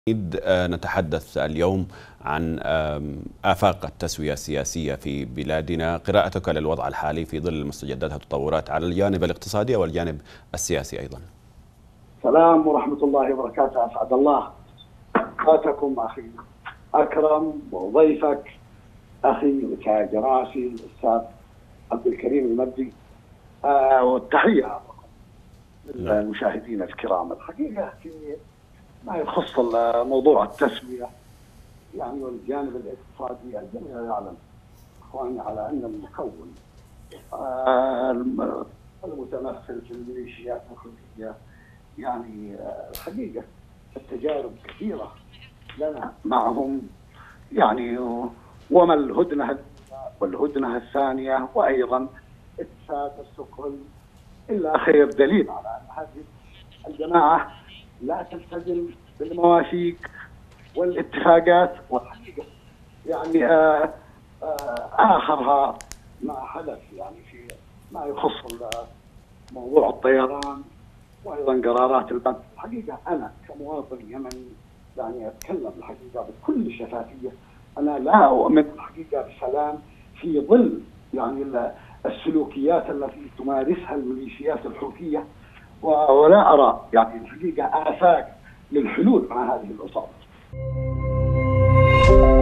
نتحدث اليوم عن آفاق التسوية السياسية في بلادنا. قراءتك للوضع الحالي في ظل المستجدات والتطورات على الجانب الاقتصادي والجانب السياسي أيضا. السلام ورحمة الله وبركاته. أسعد الله أوقاتكم أخي أكرم وضيفك أخي وتاج راسي الأستاذ عبد الكريم المبدي، والتحية للمشاهدين الكرام. الحقيقة في ما يخص موضوع التسوية يعني والجانب الاقتصادي، الجميع يعلم اخواني على ان المكون المتمثل في الميليشيات الحوثية يعني الحقيقة التجارب كثيرة لنا معهم يعني، وما الهدنة والهدنة الثانية وأيضا اتفاق ستوكهولم إلا خير دليل على أن هذه الجماعة لا تلتزم بالمواثيق والاتفاقات. والحقيقة يعني آخرها ما حدث يعني في ما يخص موضوع الطيران وأيضا قرارات البنك. الحقيقة أنا كمواطن يمني يعني أتكلم الحقيقة بكل شفافية، أنا لا أؤمن الحقيقة بسلام في ظل يعني السلوكيات التي تمارسها الميليشيات الحوثية، ولا أرى يعني الحقيقة آفاق للحلول مع هذه العصابة.